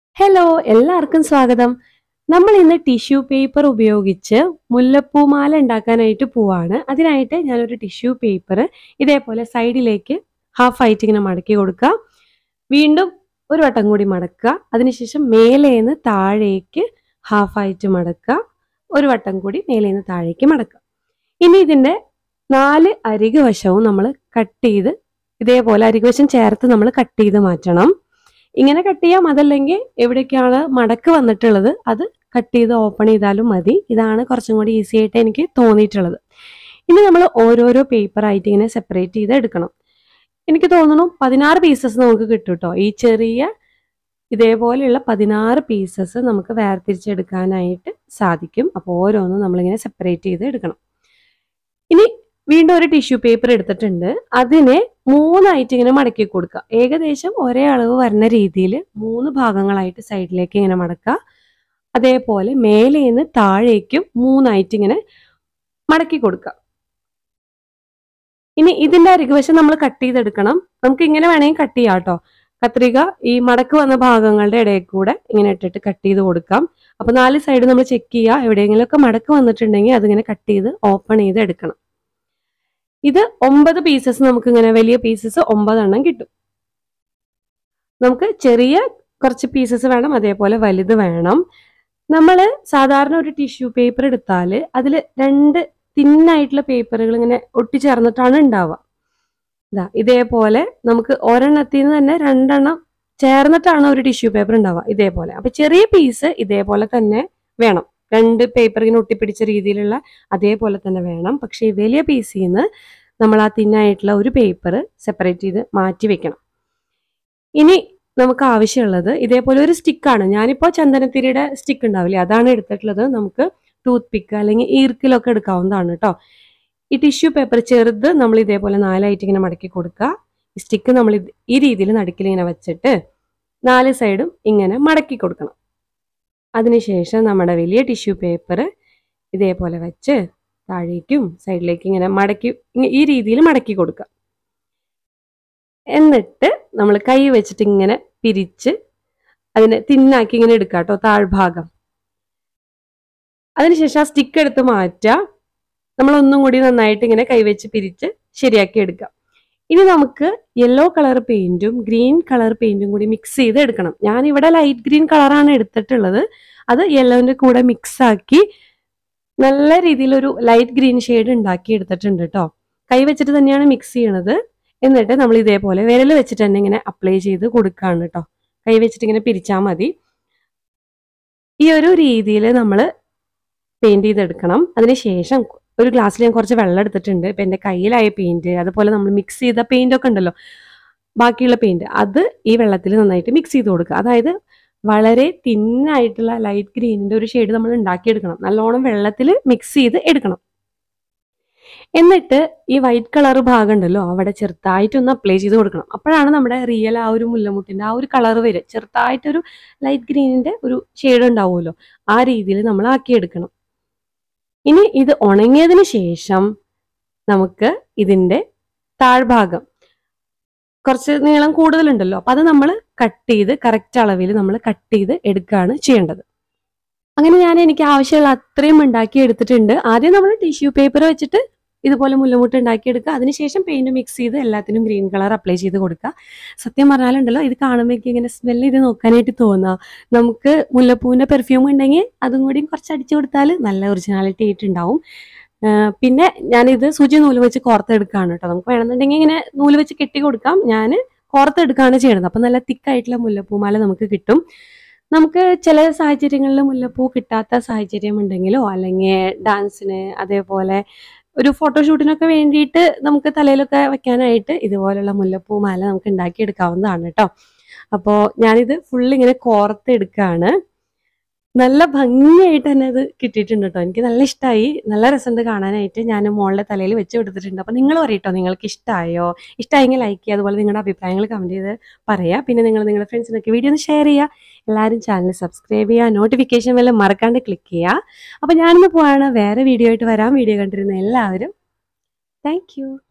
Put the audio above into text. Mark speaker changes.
Speaker 1: Hello, എല്ലാവർക്കും സ്വാഗതം. നമ്മൾ ഇന്ന് ടിഷ്യൂ പേപ്പർ ഉപയോഗിച്ച് മുല്ലപ്പൂമാല ഉണ്ടാക്കാനായിട്ട് പോവാണ്. അതിനായിട്ട് ഞാനൊരു ടിഷ്യൂ പേപ്പർ ഇതേപോലെ സൈഡിലേക്ക് ഹാഫ് ആയിട്ട് ഇങ്ങനെ മടക്കി കൊടുക്കുക. വീണ്ടും ഒരു വട്ടം കൂടി മടക്കുക. അതിനുശേഷം മേലേന്ന് താഴേക്ക് ഹാഫ് ആയിട്ട് മടക്കുക. ഒരു വട്ടം കൂടി മേലേന്ന് താഴേക്ക് മടക്കുക. ഇനി ഇതിന്റെ 4 അരികു വശവും നമ്മൾ കട്ട് ചെയ്ത് ഇതേപോലെ അരികുവശം ചേർത്ത് നമ്മൾ കട്ട് ചെയ്ത് മാറ്റണം. ഇങ്ങനെ കട്ട് ചെയ്യാം, അതല്ലെങ്കിൽ എവിടേക്കാണ് മടക്ക് വന്നിട്ടുള്ളത് അത് കട്ട് ചെയ്ത് ഓപ്പൺ ചെയ്താലും മതി. ഇതാണ് കുറച്ചും കൂടി ഈസി ആയിട്ട് എനിക്ക് തോന്നിയിട്ടുള്ളത്. ഇനി നമ്മൾ ഓരോരോ പേപ്പർ ആയിട്ട് ഇങ്ങനെ സെപ്പറേറ്റ് ചെയ്ത് എടുക്കണം. എനിക്ക് തോന്നുന്നു 16 പീസസ് നമുക്ക് കിട്ടും കേട്ടോ. ഈ ചെറിയ ഇതേപോലെയുള്ള 16 പീസസ് നമുക്ക് വേർതിരിച്ചെടുക്കാനായിട്ട് സാധിക്കും. അപ്പോൾ ഓരോന്നും നമ്മളിങ്ങനെ സെപ്പറേറ്റ് ചെയ്ത് എടുക്കണം. ഇനി വീണ്ടും ഒരു ടിഷ്യൂ പേപ്പർ എടുത്തിട്ടുണ്ട്. അതിനെ 3 ആയിട്ട് ഇങ്ങനെ മടക്കി കൊടുക്കുക. ഏകദേശം ഒരേ അളവ് വരുന്ന രീതിയിൽ 3 ഭാഗങ്ങളായിട്ട് സൈഡിലേക്ക് ഇങ്ങനെ മടക്കുക. അതേപോലെ മേലേന്ന് താഴേക്കും 3 ആയിട്ട് ഇങ്ങനെ മടക്കി കൊടുക്കുക. ഇനി ഇതിന്റെ അരികുവശം നമ്മൾ കട്ട് ചെയ്തെടുക്കണം. നമുക്ക് ഇങ്ങനെ വേണമെങ്കിൽ കട്ട് ചെയ്യാം കേട്ടോ. കത്രിക ഈ മടക്ക് വന്ന ഭാഗങ്ങളുടെ ഇടയിൽ കൂടെ ഇങ്ങനെ ഇട്ടിട്ട് കട്ട് ചെയ്ത് കൊടുക്കാം. അപ്പൊ 4 സൈഡ് നമ്മൾ ചെക്ക് ചെയ്യുക. എവിടെയെങ്കിലുമൊക്കെ മടക്ക് വന്നിട്ടുണ്ടെങ്കിൽ അതിങ്ങനെ കട്ട് ചെയ്ത് ഓപ്പൺ ചെയ്ത് എടുക്കണം. ഇത് 9 പീസസ് നമുക്ക് ഇങ്ങനെ വലിയ പീസസ് 9 എണ്ണം കിട്ടും. നമുക്ക് ചെറിയ കുറച്ച് പീസസ് വേണം, അതേപോലെ വലുത് വേണം. നമ്മൾ സാധാരണ ഒരു ടിഷ്യൂ പേപ്പർ എടുത്താൽ അതിൽ 2 തിന്നായിട്ടുള്ള പേപ്പറുകൾ ഇങ്ങനെ ഒട്ടിച്ചേർന്നിട്ടാണ് ഉണ്ടാവുക. ഇതേപോലെ നമുക്ക് ഒരെണ്ണത്തിൽ നിന്ന് തന്നെ 2 എണ്ണം ചേർന്നിട്ടാണ് ഒരു ടിഷ്യൂ പേപ്പർ ഉണ്ടാവുക. ഇതേപോലെ. അപ്പൊ ചെറിയ പീസ് ഇതേപോലെ തന്നെ വേണം. 2 പേപ്പർ ഇങ്ങനെ ഒട്ടിപ്പിടിച്ച രീതിയിലുള്ള അതേപോലെ തന്നെ വേണം. പക്ഷേ ഈ വലിയ പീസിൽ നിന്ന് നമ്മൾ ആ തിന്നായിട്ടുള്ള ഒരു പേപ്പർ സെപ്പറേറ്റ് ചെയ്ത് മാറ്റി വെക്കണം. ഇനി നമുക്ക് ആവശ്യമുള്ളത് ഇതേപോലെ ഒരു സ്റ്റിക്കാണ്. ഞാനിപ്പോൾ ചന്ദനത്തിരിയുടെ സ്റ്റിക്ക് ഉണ്ടാവില്ലേ, അതാണ് എടുത്തിട്ടുള്ളത്. നമുക്ക് ടൂത്ത് പിക്ക് അല്ലെങ്കിൽ ഈർക്കിലൊക്കെ എടുക്കാവുന്നതാണ് കേട്ടോ. ഈ ടിഷ്യൂ പേപ്പർ ചെറുത് നമ്മൾ ഇതേപോലെ 4 ആയിട്ട് ഇങ്ങനെ മടക്കി കൊടുക്കുക. ഈ സ്റ്റിക്ക് നമ്മൾ ഈ രീതിയിൽ നടുക്കിൽ ഇങ്ങനെ വെച്ചിട്ട് 4 സൈഡും ഇങ്ങനെ മടക്കി കൊടുക്കണം. അതിനുശേഷം നമ്മുടെ വലിയ ടിഷ്യൂ പേപ്പർ ഇതേപോലെ വെച്ച് താഴേക്കും സൈഡിലേക്ക് ഇങ്ങനെ മടക്കി ഈ രീതിയിൽ മടക്കി കൊടുക്കുക. എന്നിട്ട് നമ്മൾ കൈ വെച്ചിട്ട് ഇങ്ങനെ പിരിച്ച് അതിനെ തിന്നാക്കി ഇങ്ങനെ എടുക്കുക കേട്ടോ, താഴ്ഭാഗം. അതിനുശേഷം ആ സ്റ്റിക്ക് എടുത്ത് മാറ്റുക. നമ്മൾ ഒന്നും കൂടി നന്നായിട്ട് ഇങ്ങനെ കൈവച്ച് പിരിച്ച് ശരിയാക്കി എടുക്കുക. ഇനി നമുക്ക് യെല്ലോ കളർ പെയിന്റും ഗ്രീൻ കളർ പെയിന്റും കൂടി മിക്സ് ചെയ്ത് എടുക്കണം. ഞാൻ ഇവിടെ ലൈറ്റ് ഗ്രീൻ കളറാണ് എടുത്തിട്ടുള്ളത്. അത് യെല്ലോന്റെ കൂടെ മിക്സ് ആക്കി നല്ല രീതിയിലൊരു ലൈറ്റ് ഗ്രീൻ ഷെയ്ഡ് ഉണ്ടാക്കി എടുത്തിട്ടുണ്ട് കേട്ടോ. കൈ വെച്ചിട്ട് തന്നെയാണ് മിക്സ് ചെയ്യണത്. എന്നിട്ട് നമ്മൾ ഇതേപോലെ വിരൽ വെച്ചിട്ട് തന്നെ ഇങ്ങനെ അപ്ലൈ ചെയ്ത് കൊടുക്കുകയാണ് കേട്ടോ. കൈ വെച്ചിട്ട് ഇങ്ങനെ പിരിച്ചാൽ മതി. ഈ ഒരു രീതിയിൽ നമ്മൾ പെയിന്റ് ചെയ്തെടുക്കണം. അതിനുശേഷം ഒരു ഗ്ലാസ്സിൽ ഞാൻ കുറച്ച് വെള്ളം എടുത്തിട്ടുണ്ട്. ഇപ്പം എൻ്റെ കയ്യിലായ പെയിന്റ്, അതുപോലെ നമ്മൾ മിക്സ് ചെയ്ത പെയിന്റ് ഒക്കെ ഉണ്ടല്ലോ, ബാക്കിയുള്ള പെയിന്റ്, അത് ഈ വെള്ളത്തിൽ നന്നായിട്ട് മിക്സ് ചെയ്ത് കൊടുക്കുക. അതായത് വളരെ തിന്നായിട്ടുള്ള ലൈറ്റ് ഗ്രീനിന്റെ ഒരു ഷെയ്ഡ് നമ്മൾ ഉണ്ടാക്കിയെടുക്കണം. നല്ലോണം വെള്ളത്തിൽ മിക്സ് ചെയ്ത് എടുക്കണം. എന്നിട്ട് ഈ വൈറ്റ് കളർ ഭാഗം ഉണ്ടല്ലോ, അവിടെ ചെറുതായിട്ടൊന്ന് അപ്ലൈ ചെയ്ത് കൊടുക്കണം. അപ്പോഴാണ് നമ്മുടെ റിയൽ ആ ഒരു മുല്ലമുട്ടിന്റെ ആ ഒരു കളർ വരിക. ചെറുതായിട്ടൊരു ലൈറ്റ് ഗ്രീനിന്റെ ഒരു ഷെയ്ഡ് ഉണ്ടാവുമല്ലോ, ആ രീതിയിൽ നമ്മൾ ആക്കിയെടുക്കണം. ഇനി ഇത് ഉണങ്ങിയതിന് ശേഷം നമുക്ക് ഇതിന്റെ താഴ്ഭാഗം കുറച്ച് നീളം കൂടുതലുണ്ടല്ലോ, അപ്പൊ അത് നമ്മൾ കട്ട് ചെയ്ത് കറക്റ്റ് അളവിൽ നമ്മൾ കട്ട് ചെയ്ത് എടുക്കുകയാണ് ചെയ്യേണ്ടത്. അങ്ങനെ എനിക്ക് ആവശ്യമുള്ള അത്രയും ഉണ്ടാക്കി എടുത്തിട്ടുണ്ട്. ആദ്യം നമ്മൾ ടിഷ്യൂ പേപ്പർ വെച്ചിട്ട് ഇതുപോലെ മുല്ലമുട്ട് ഉണ്ടാക്കിയെടുക്കുക. അതിനുശേഷം പെയിന്റ് മിക്സ് ചെയ്ത് എല്ലാത്തിനും ഗ്രീൻ കളർ അപ്ലൈ ചെയ്ത് കൊടുക്കുക. സത്യം പറഞ്ഞാലുണ്ടല്ലോ, ഇത് കാണുമ്പോഴേക്കും ഇങ്ങനെ സ്മെല്ല് ചെയ്ത് നോക്കാനായിട്ട് തോന്നുക. നമുക്ക് മുല്ലപ്പൂവിന്റെ പെർഫ്യൂം ഉണ്ടെങ്കിൽ അതും കൂടി കുറച്ച് അടിച്ചു കൊടുത്താൽ നല്ല ഒറിജിനാലിറ്റി ആയിട്ടുണ്ടാവും. പിന്നെ ഞാനിത് സൂചി നൂല് വെച്ച് കോർത്തെടുക്കുകയാണ് കേട്ടോ. നമുക്ക് വേണമെന്നുണ്ടെങ്കിൽ ഇങ്ങനെ നൂല് വെച്ച് കെട്ടി കൊടുക്കാം. ഞാൻ കോർത്തെടുക്കുകയാണ് ചെയ്യണത്. അപ്പം നല്ല തിക്കായിട്ടുള്ള മുല്ലപ്പൂമാല നമുക്ക് കിട്ടും. നമുക്ക് ചില സാഹചര്യങ്ങളിൽ മുല്ലപ്പൂ കിട്ടാത്ത സാഹചര്യം ഉണ്ടെങ്കിലോ, അല്ലെങ്കിൽ ഡാൻസിന്, അതേപോലെ ഒരു ഫോട്ടോഷൂട്ടിനൊക്കെ വേണ്ടിയിട്ട് നമുക്ക് തലയിലൊക്കെ വെക്കാനായിട്ട് ഇതുപോലുള്ള മുല്ലപ്പൂമാല നമുക്ക് ഉണ്ടാക്കിയെടുക്കാവുന്നതാണ് കേട്ടോ. അപ്പോൾ ഞാനിത് ഫുള്ള് ഇങ്ങനെ കോർത്തെടുക്കുകയാണ്. നല്ല ഭംഗിയായിട്ട് തന്നെ അത് കിട്ടിയിട്ടുണ്ട് കേട്ടോ. എനിക്ക് നല്ല ഇഷ്ടമായി. നല്ല രസമുണ്ട് കാണാനായിട്ട്. ഞാൻ മോളുടെ തലയിൽ വെച്ച് കൊടുത്തിട്ടുണ്ട്. അപ്പോൾ നിങ്ങൾ പറയട്ടോ, നിങ്ങൾക്ക് ഇഷ്ടമായോ? ഇഷ്ടമായെങ്കിൽ ലൈക്ക് ചെയ്യുക. അതുപോലെ നിങ്ങളുടെ അഭിപ്രായങ്ങൾ കമൻറ്റ് ചെയ്ത് പറയുക. പിന്നെ നിങ്ങളുടെ ഫ്രണ്ട്സിനൊക്കെ വീഡിയോ ഒന്ന് ഷെയർ ചെയ്യുക. എല്ലാവരും ചാനൽ സബ്സ്ക്രൈബ് ചെയ്യുക. നോട്ടിഫിക്കേഷൻ ബെൽ മറക്കാണ്ട് ക്ലിക്ക് ചെയ്യുക. അപ്പോൾ ഞാനിന്ന് പോവാണ്. വേറെ വീഡിയോ ആയിട്ട് വരാം. വീഡിയോ കണ്ടിരുന്ന എല്ലാവരും താങ്ക് യു.